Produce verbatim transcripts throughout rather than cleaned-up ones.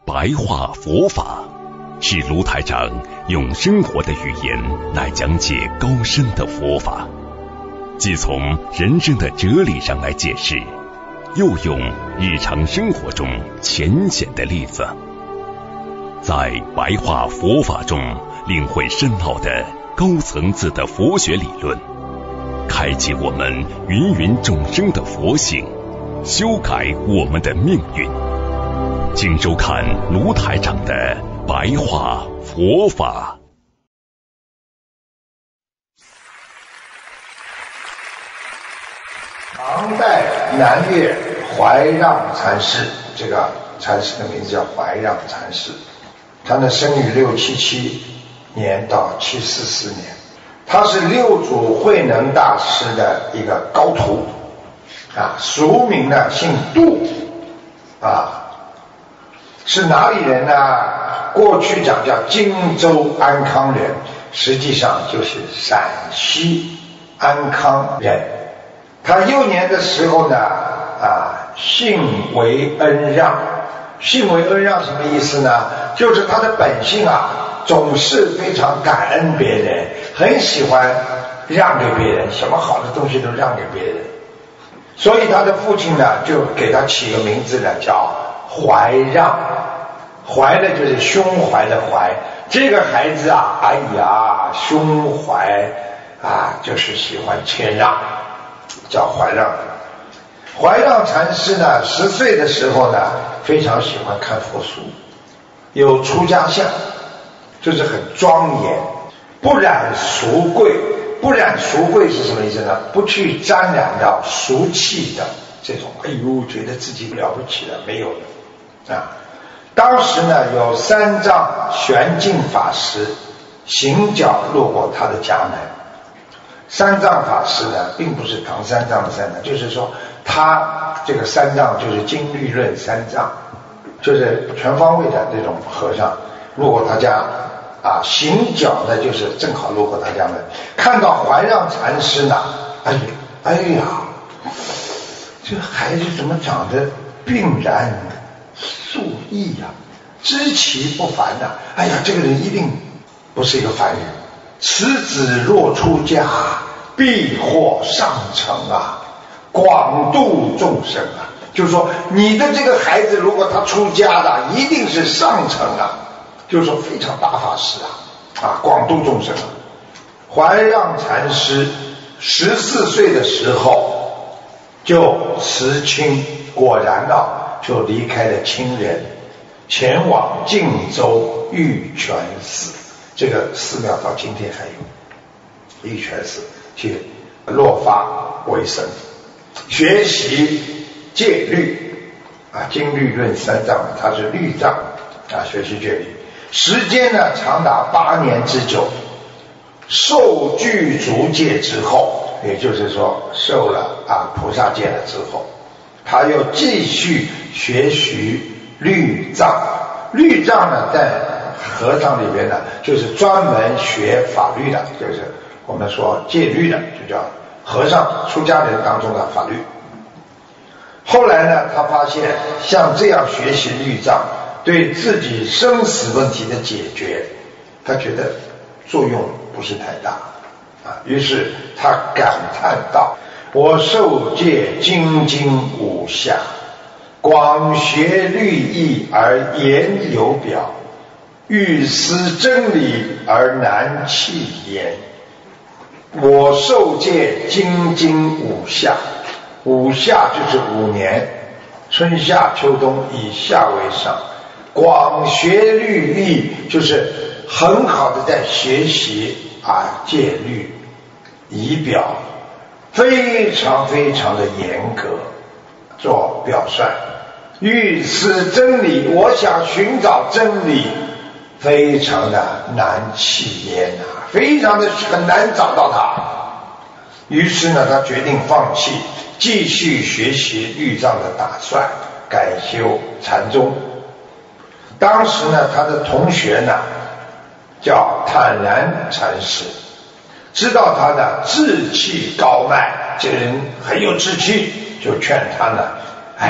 白话佛法，是卢台长用生活的语言来讲解高深的佛法，既从人生的哲理上来解释，又用日常生活中浅显的例子，在白话佛法中领会深奥的高层次的佛学理论，开启我们芸芸众生的佛性，修改我们的命运。请收看卢台长的白话佛法。 唐代南岳怀让禅师，这个禅师的名字叫怀让禅师，他呢生于六七七年到七四四年，他是六祖慧能大师的一个高徒啊，俗名呢姓杜啊，是哪里人呢？过去讲叫荆州安康人，实际上就是陕西安康人。他幼年的时候呢，啊，性为恩让。性为恩让什么意思呢？就是他的本性啊，总是非常感恩别人，很喜欢让给别人，什么好的东西都让给别人。所以他的父亲呢，就给他起个名字呢，叫怀让。怀呢就是胸怀的怀，这个孩子啊，哎呀，胸怀啊，就是喜欢谦让，叫怀让。怀让禅师呢，十岁的时候呢，非常喜欢看佛书，有出家相，就是很庄严，不染俗贵。不染俗贵是什么意思呢？不去沾染到俗气的这种，哎呦，觉得自己了不起了，没有的啊。当时呢，有三藏玄净法师行脚路过他的家门。三藏法师呢，并不是唐三藏的三藏，就是说他这个三藏就是经律论三藏，就是全方位的这种和尚，路过他家啊，行脚呢就是正好路过他家门，看到怀让禅师呢，哎呀，哎呀，这个孩子怎么长得病然素异呀、啊，知其不凡呐、啊！哎呀，这个人一定不是一个凡人。此子若出家，必获上乘啊，广度众生啊。就是说，你的这个孩子，如果他出家的，一定是上乘啊，就是说非常大法师啊，啊，广度众生啊。怀让禅师十四岁的时候就辞亲，果然啊。就离开了亲人，前往晋州玉泉寺，这个寺庙到今天还有，玉泉寺去落发为僧，学习戒律啊，经律论三藏，他是律藏啊，学习戒律，时间呢长达八年之久。受具足戒之后，也就是说受了啊菩萨戒了之后，他又继续学习律藏。律藏呢，在和尚里边呢，就是专门学法律的，就是我们说戒律的，就叫和尚出家人当中的法律。后来呢，他发现像这样学习律藏，对自己生死问题的解决，他觉得作用不是太大啊，于是他感叹道：我受戒精精无暇，广学律义而言有表，欲思真理而难弃言。我受戒精精五夏，五夏就是五年，春夏秋冬，以夏为上。广学律义就是很好的在学习啊戒律仪表，非常非常的严格做表率。欲思真理，我想寻找真理，非常的难弃言啊，非常的很难找到它。于是呢，他决定放弃继续学习律藏的打算，改修禅宗。当时呢，他的同学呢叫坦然禅师，知道他的志气高迈，这个人很有志气，就劝他呢，哎，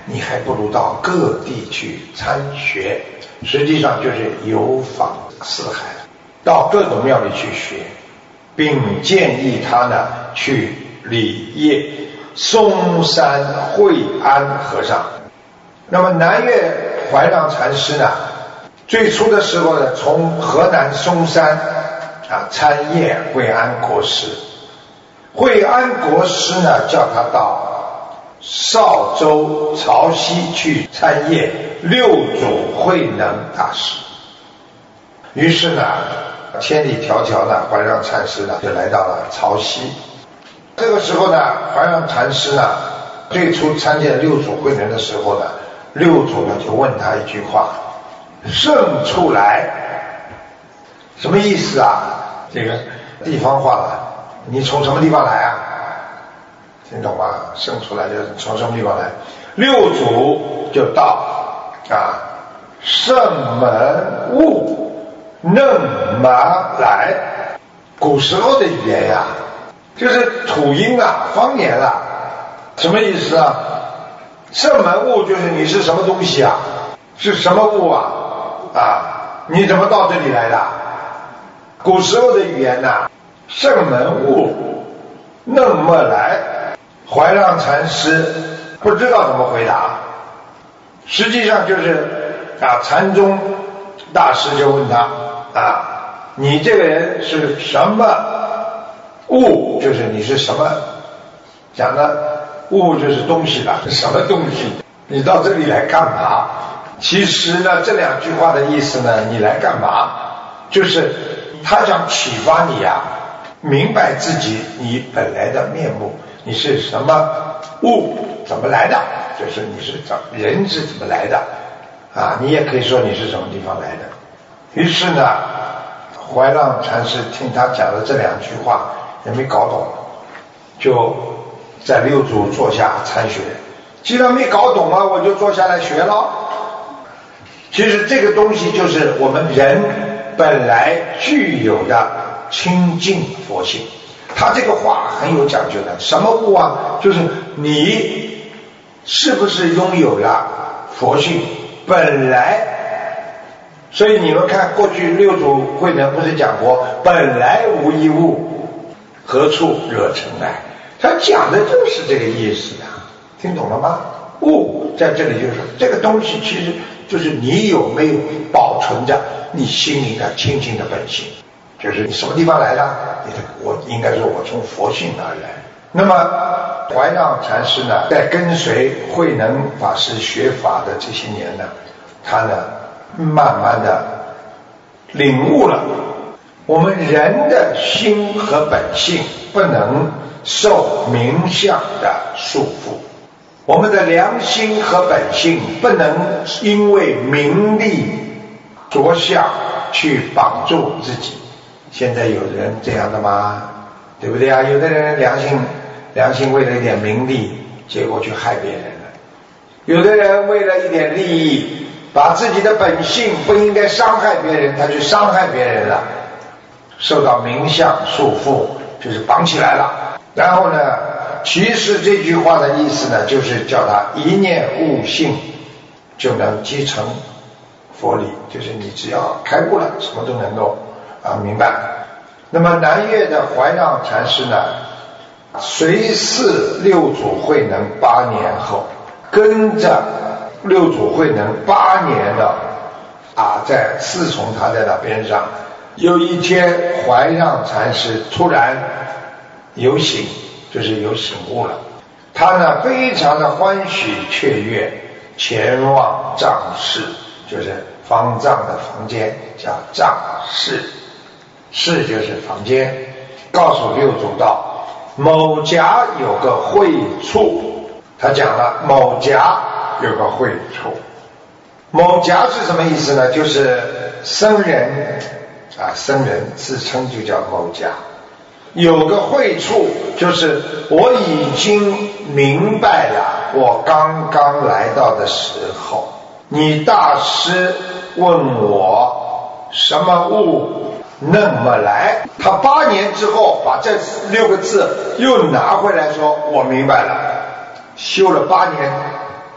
你还不如到各地去参学，实际上就是游访四海，到各种庙里去学，并建议他呢去礼谒嵩山惠安和尚。那么南岳怀让禅师呢，最初的时候呢，从河南嵩山啊参谒惠安国师，惠安国师呢叫他到邵州潮汐去参谒六祖慧能大师。于是呢，千里迢迢呢，怀让禅师呢就来到了潮汐。这个时候呢，怀让禅师呢最初参见六祖慧能的时候呢，六祖呢就问他一句话：圣处来，什么意思啊？这个地方话了，你从什么地方来啊？听懂吗？圣出来就是从什么地方来？六祖就道啊，圣门悟嫩麻来。古时候的语言呀、啊，就是土音啊，方言啊。什么意思啊？圣门悟就是你是什么东西啊？是什么悟啊？啊，你怎么到这里来的？古时候的语言呐、啊，圣门悟嫩么来。怀让禅师不知道怎么回答，实际上就是啊，禅宗大师就问他啊，你这个人是什么物？就是你是什么？讲的物就是东西了，是什么东西？你到这里来干嘛？其实呢，这两句话的意思呢，你来干嘛？就是他想启发你啊，明白自己你本来的面目。你是什么物？怎么来的？就是你是怎人是怎么来的啊？你也可以说你是什么地方来的。于是呢，怀让禅师听他讲的这两句话也没搞懂，就在六祖坐下参学。既然没搞懂啊，我就坐下来学了。其实这个东西就是我们人本来具有的清净佛性。他这个话很有讲究的，什么物啊？就是你是不是拥有了佛性本来。所以你们看过去六祖慧能不是讲过本来无一物，何处惹尘埃？他讲的就是这个意思的，听懂了吗？物在这里就是这个东西，其实就是你有没有保存着你心灵的清净的本性，就是你什么地方来的？我应该说我从佛性而来。那么怀让禅师呢，在跟随慧能法师学法的这些年呢，他呢慢慢的领悟了我们人的心和本性不能受名相的束缚，我们的良心和本性不能因为名利着相去绑住自己。现在有人这样的吗？对不对啊？有的人良心良心为了一点名利，结果去害别人了。有的人为了一点利益，把自己的本性不应该伤害别人，他去伤害别人了，受到名相束缚，就是绑起来了。然后呢，其实这句话的意思呢，就是叫他一念悟性就能积成佛理，就是你只要开悟了，什么都能够啊明白。那么南岳的怀让禅师呢，随侍六祖慧能八年后，跟着六祖慧能八年的啊，在侍从他在那边上。有一天怀让禅师突然有醒，就是有醒悟了，他呢非常的欢喜雀跃，前往藏室，就是方丈的房间，叫藏室，室就是房间。告诉六祖道，某甲有个会处，他讲了某甲有个会处。某甲是什么意思呢？就是僧人啊，僧人自称就叫某甲。有个会处就是我已经明白了，我刚刚来到的时候，你大师问我什么物那么来，他八年之后把这六个字又拿回来说，我明白了，修了八年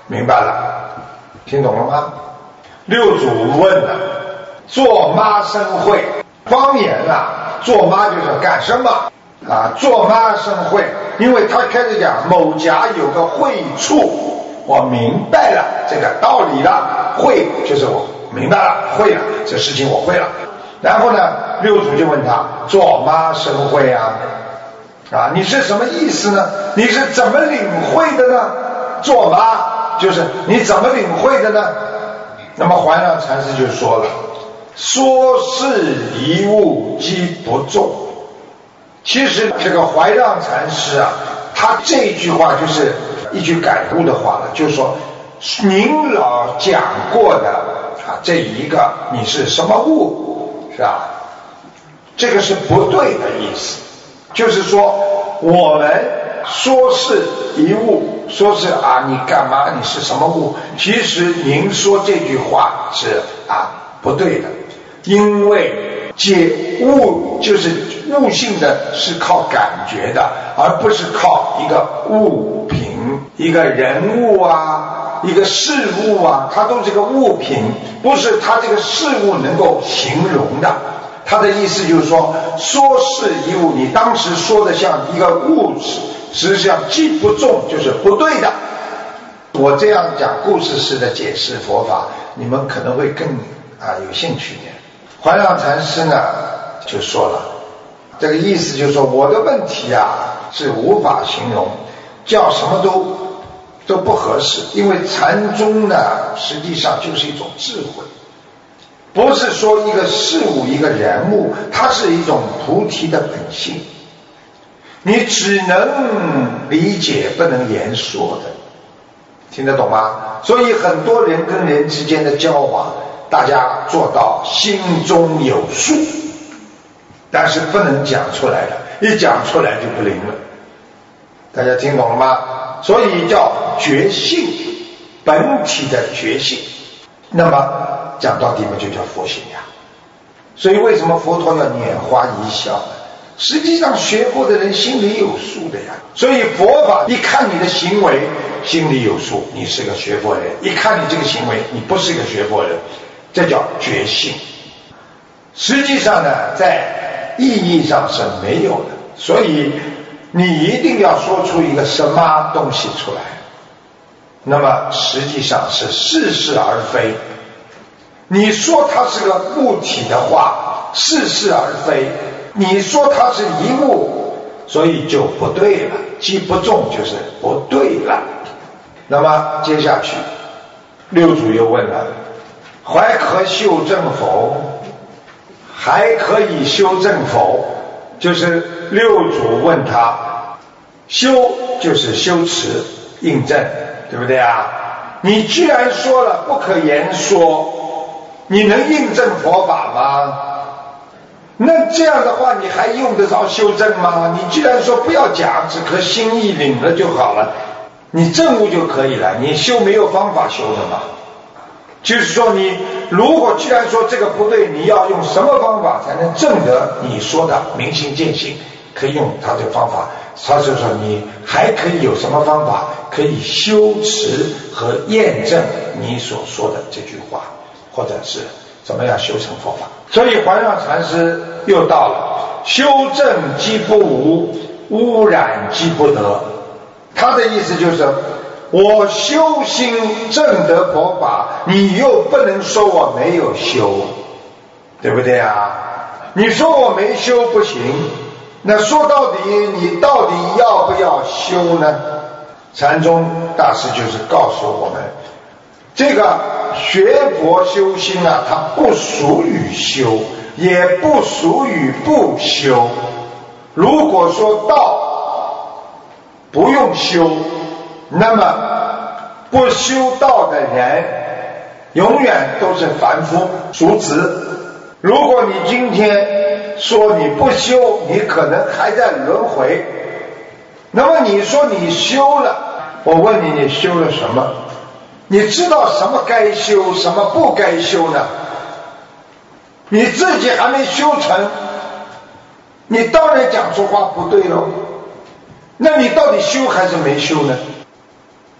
明白了，听懂了吗？六祖问了，做妈生慧，方言啊，做妈就是干什么啊？做妈生慧，因为他开始讲某甲有个慧处，我明白了这个道理了，慧就是我明白了，会了，这事情我会了。然后呢，六祖就问他，做妈生慧啊，啊，你是什么意思呢？你是怎么领会的呢？做妈就是你怎么领会的呢？那么怀让禅师就说了，说是一物即不重。其实这个怀让禅师啊，他这句话就是一句感悟的话了，就是说您老讲过的啊，这一个你是什么物，是吧？这个是不对的意思，就是说我们说是一物，说是啊你干嘛，你是什么物，其实您说这句话是啊不对的，因为解物就是物性的是靠感觉的，而不是靠一个物品，一个人物啊，一个事物啊，它都是个物品，不是它这个事物能够形容的。他的意思就是说，说是一物，你当时说的像一个物质，实际上既不中就是不对的。我这样讲故事式的解释佛法，你们可能会更啊有兴趣一点。怀让禅师呢就说了，这个意思就是说，我的问题啊是无法形容，叫什么都都不合适，因为禅宗呢实际上就是一种智慧，不是说一个事物一个人物，它是一种菩提的本性，你只能理解不能言说的，听得懂吗？所以很多人跟人之间的交往，大家做到心中有数，但是不能讲出来的，一讲出来就不灵了，大家听懂了吗？所以叫觉性，本体的觉性。那么讲到底嘛，就叫佛性呀。所以为什么佛陀要拈花一笑呢？实际上学过的人心里有数的呀。所以佛法一看你的行为心里有数，你是个学佛人，一看你这个行为你不是个学佛人，这叫觉性。实际上呢在意义上是没有的，所以你一定要说出一个什么东西出来，那么实际上是似是而非。你说它是个物体的话，似是而非；你说它是一物，所以就不对了，既不中就是不对了。那么接下去六祖又问了，还可修正否？还可以修正否？就是六祖问他，修就是修持印证，对不对啊？你既然说了不可言说，你能印证佛法吗？那这样的话你还用得着修正吗？你既然说不要讲，只可心意领了就好了，你证悟就可以了，你修没有方法修的嘛。就是说你如果既然说这个不对，你要用什么方法才能证得你说的明心见性，可以用他这个方法。他就说你还可以有什么方法可以修持和验证你所说的这句话，或者是怎么样修成佛法。所以怀让禅师又到了修正即不无，污染即不得。他的意思就是我修心证得佛法，你又不能说我没有修，对不对啊？你说我没修不行，那说到底你到底要不要修呢？禅宗大师就是告诉我们，这个学佛修心啊，它不属于修，也不属于不修。如果说道不用修，那么不修道的人永远都是凡夫俗子。如果你今天说你不修，你可能还在轮回。那么你说你修了，我问你，你修了什么？你知道什么该修，什么不该修呢？你自己还没修成，你当然讲出话不对喽。那你到底修还是没修呢？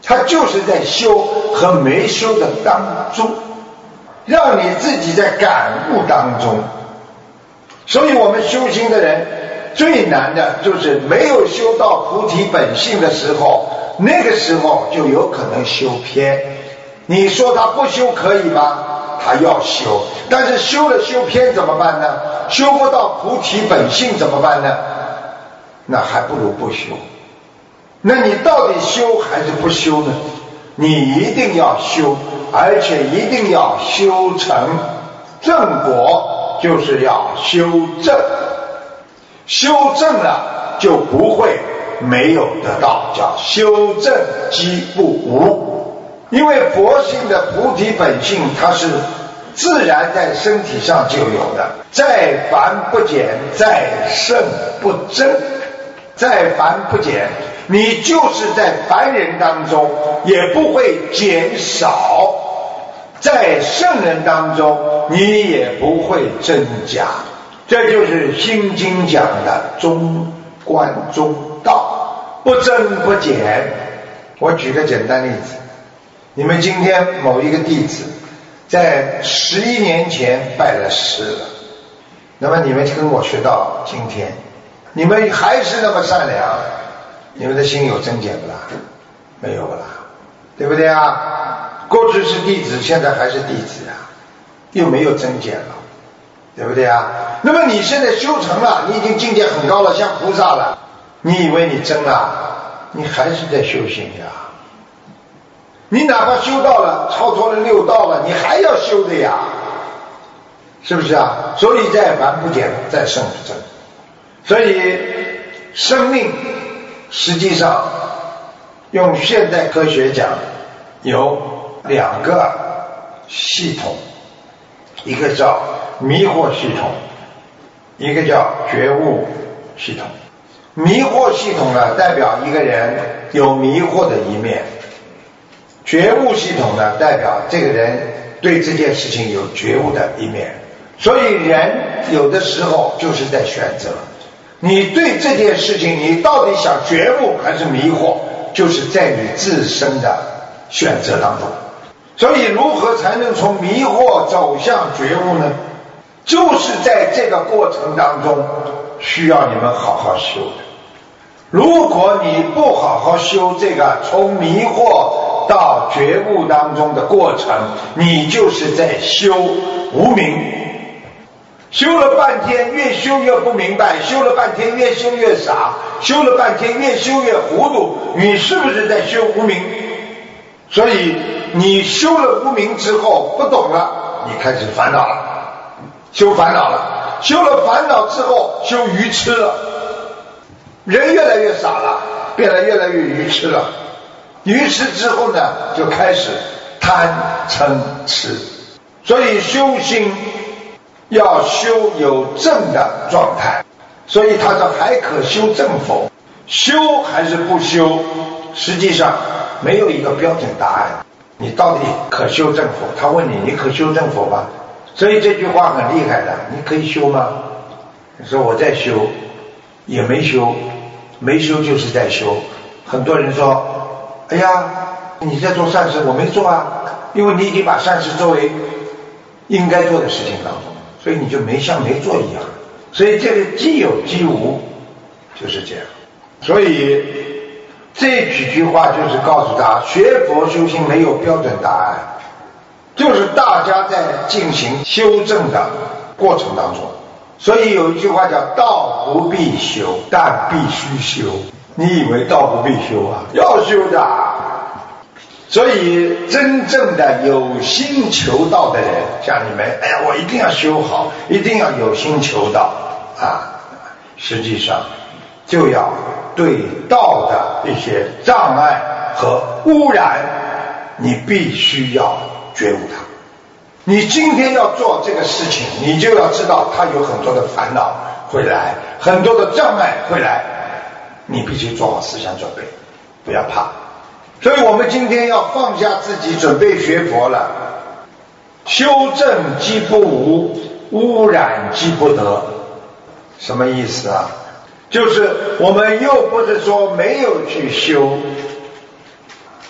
它就是在修和没修的当中，让你自己在感悟当中。所以我们修行的人最难的就是没有修到菩提本性的时候，那个时候就有可能修偏。你说他不修可以吗？他要修，但是修了修偏怎么办呢？修不到菩提本性怎么办呢？那还不如不修。那你到底修还是不修呢？你一定要修，而且一定要修成正果，就是要修正。修正了就不会没有得到，叫修正即不无。因为佛性的菩提本性它是自然在身体上就有的，在凡不减，在圣不增。在凡不减，你就是在凡人当中也不会减少，在圣人当中你也不会增加。这就是心经讲的中观中道，不增不减。我举个简单例子，你们今天某一个弟子在十一年前拜了师了，那么你们跟我学到今天，你们还是那么善良，你们的心有增减不啦？没有不啦？对不对啊？过去是弟子，现在还是弟子啊，又没有增减了，对不对啊？那么你现在修成了，你已经境界很高了，像菩萨了，你以为你增了？你还是在修行呀。你哪怕修到了，超脱了六道了，你还要修的呀，是不是啊？所以在凡不减，在圣不增。所以生命实际上用现代科学讲有两个系统，一个叫迷惑系统，一个叫觉悟系统。迷惑系统呢，代表一个人有迷惑的一面，觉悟系统呢，代表这个人对这件事情有觉悟的一面。所以人有的时候就是在选择，你对这件事情你到底想觉悟还是迷惑，就是在你自身的选择当中。所以如何才能从迷惑走向觉悟呢？就是在这个过程当中需要你们好好修的。如果你不好好修这个从迷惑到觉悟当中的过程，你就是在修无明。修了半天，越修越不明白，修了半天越修越傻，修了半天越修越糊涂，你是不是在修无明？所以你修了无明之后不懂了，你开始烦恼了，修烦恼了，修了烦恼之后修愚痴了，人越来越傻了，变得越来越愚痴了。愚痴之后呢，就开始贪嗔痴。所以修心要修有正的状态，所以他说还可修正否？修还是不修？实际上没有一个标准答案。你到底可修正否？他问你，你可修正否吧？所以这句话很厉害的，你可以修吗？你说我在修，也没修，没修就是在修。很多人说，哎呀，你在做善事，我没做啊，因为你已经把善事作为应该做的事情当中，所以你就没像没做一样。所以这个既有既无，就是这样。所以这几句话就是告诉他，学佛修行没有标准答案，就是大家在进行修正的过程当中。所以有一句话叫道不必修，但必须修。你以为道不必修啊？要修的。所以真正的有心求道的人，像你们，哎呀，我一定要修好，一定要有心求道啊！实际上就要对道的一些障碍和污染，你必须要觉悟它。你今天要做这个事情，你就要知道它有很多的烦恼会来，很多的障碍会来，你必须做好思想准备，不要怕。所以我们今天要放下自己，准备学佛了。修正即不无，污染即不得。什么意思啊？就是我们又不是说没有去修，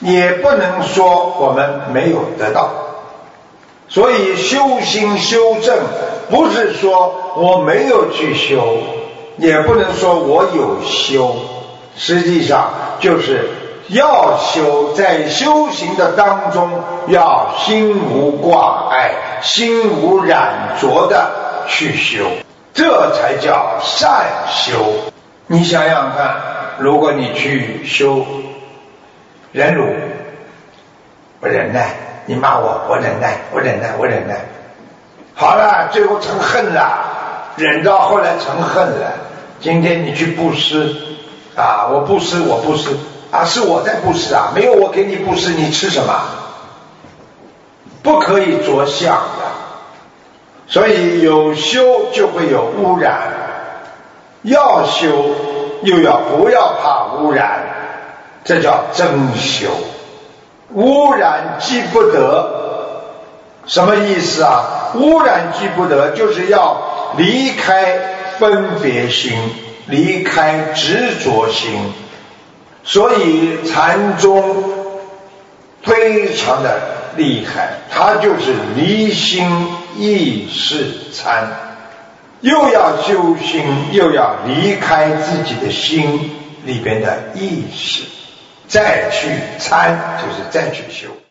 也不能说我们没有得到。所以修心修正不是说我没有去修，也不能说我有修，实际上就是要修，在修行的当中要心无挂碍，心无染着的去修，这才叫善修。你想想看，如果你去修忍辱，我忍耐，你骂我，我忍耐，我忍耐，我忍耐，好了，最后成恨了，忍到后来成恨了。今天你去布施啊，我布施，我布施啊，是我在布施啊，没有我给你布施，你吃什么？不可以着相的。所以有修就会有污染，要修又要不要怕污染，这叫真修。污染即不得，什么意思啊？污染即不得，就是要离开分别心，离开执着心。所以禅宗非常的厉害，它就是离心意识参，又要修心，又要离开自己的心里边的意识，再去参，就是再去修。